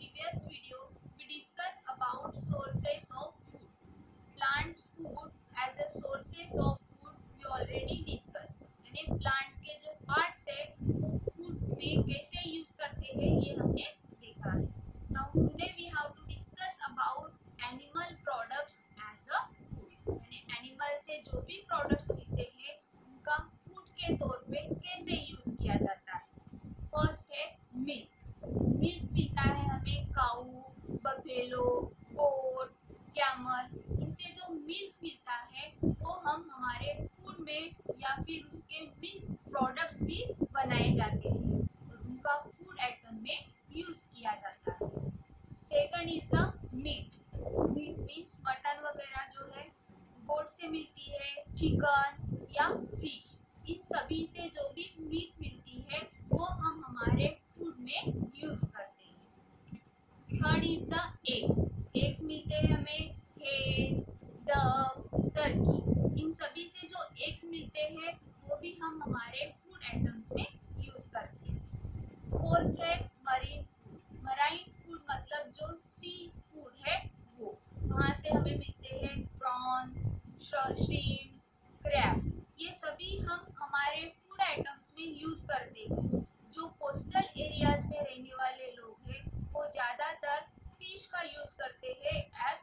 previous video, we discussed about sources of food. Plants food as a sources of food we already discussed. यानी plants के जो parts है वो food में कैसे use करते हैं ये हमने देखा है. Now today we have to discuss about animal products as a food. यानी animal से जो भी products मिलते हैं उनका food के तौर पे कैसे use किया जाता है. फर्स्ट है मिल्क. मिल्क मिलता है हमें काऊ, बफेलो, गोट, कैमल. इनसे जो मिल्क मिलता है वो हम हमारे फूड में या फिर उसके मिल्क प्रोडक्ट्स भी बनाए जाते हैं और उनका फूड आइटम में यूज किया जाता है. Second is the meat. Meat means mutton वगैरह जो है गोट से मिलती है, चिकन या फिश. इन सभी से जो भी मीट मिलती है वो हम हमारे फूड में यूज करते हैं. Third is the eggs. Eggs मिलते हैं हमें हेन, डक, टर्की. इन सभी से जो एग्स मिलते हैं वो भी हम हमारे फूड आइटम्स में यूज करते हैं. फोर्थ है मरीन फूड. मराइन फूड मतलब जो सी फूड है वो. वहाँ से हमें मिलते हैं प्रॉन, श्रिम्प्स, क्रैब. ये सभी हम हमारे फूड आइटम्स में यूज करते हैं. जो कोस्टल एरियाज में रहने वाले लोग हैं वो ज़्यादातर फिश का यूज करते हैं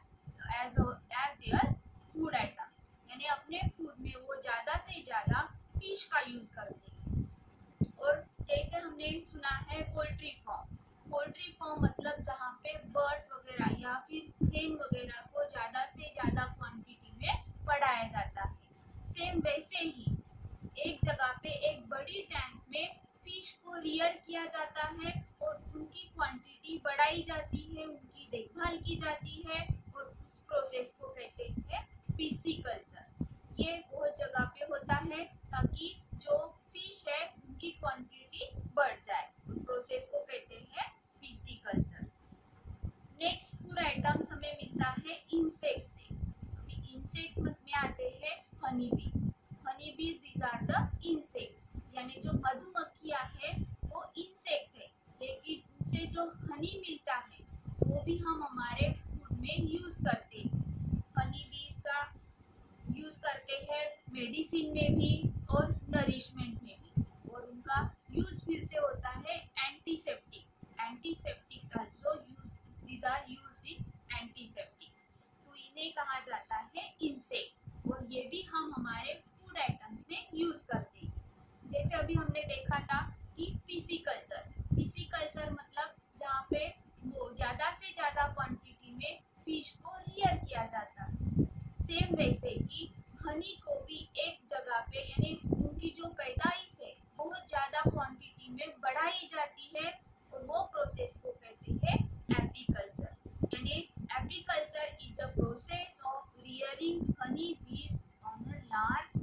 एज देयर फूड आइटम. यानी अपने फूड में वो ज़्यादा से ज़्यादा फिश का यूज करते हैं. और जैसे हमने सुना है पोल्ट्री फार्म. पोल्ट्री फार्म मतलब जहाँ पे बर्ड्स वगैरह या फिर हेन वगैरह को ज़्यादा से ज़्यादा क्वांटिटी में बढ़ाया जाता है. सेम वैसे ही एक जगह पे एक बड़ी टैंक में फिश को रियर किया जाता है और उनकी क्वांटिटी बढ़ाई जाती है, उनकी देखभाल की जाती है और उस प्रोसेस को कहते हैं पिसीकल्चर. ये वो जगह पे होता है ताकि जो फिश है उनकी क्वांटिटी बढ़ जाए. प्रोसेस को कहते हैं पिसीकल्चर. नेक्स्ट फूड आइटम्स हमें मिलता है इंसेक्ट से. इंसेक्ट में आते हैं हनी बीज. हनी बीज दीज आर द इंसेक्ट. यानी जो मधुमक्खियां है वो इंसेक्ट है लेकिन उनसे जो हनी मिलता है वो भी हम हमारे फूड में यूज करते हैं. हनी बीज का यूज करते हैं मेडिसिन में भी और नरिशमेंट में भी. और उनका यूज फिर से होता है antiseptic. Antiseptics also use. These are used in antiseptics. तो इन्हें कहा जाता है इंसेक्ट और ये भी हम हमारे फूड आइटम्स में यूज करते हैं. जैसे अभी हमने देखा था कि पिसीकल्चर. पिसीकल्चर मतलब जहाँ पे वो ज़्यादा से ज़्यादा क्वांटिटी में फिश को रियर किया जाता है. सेम वैसे ही हनी को भी एक जगह पे यानी उनकी जो पैदाइश है बहुत ज़्यादा क्वांटिटी में बढ़ाई जाती है और वो प्रोसेस को कहते हैं एपीकल्चर. यानी apiculture is a process of rearing honey bees on a large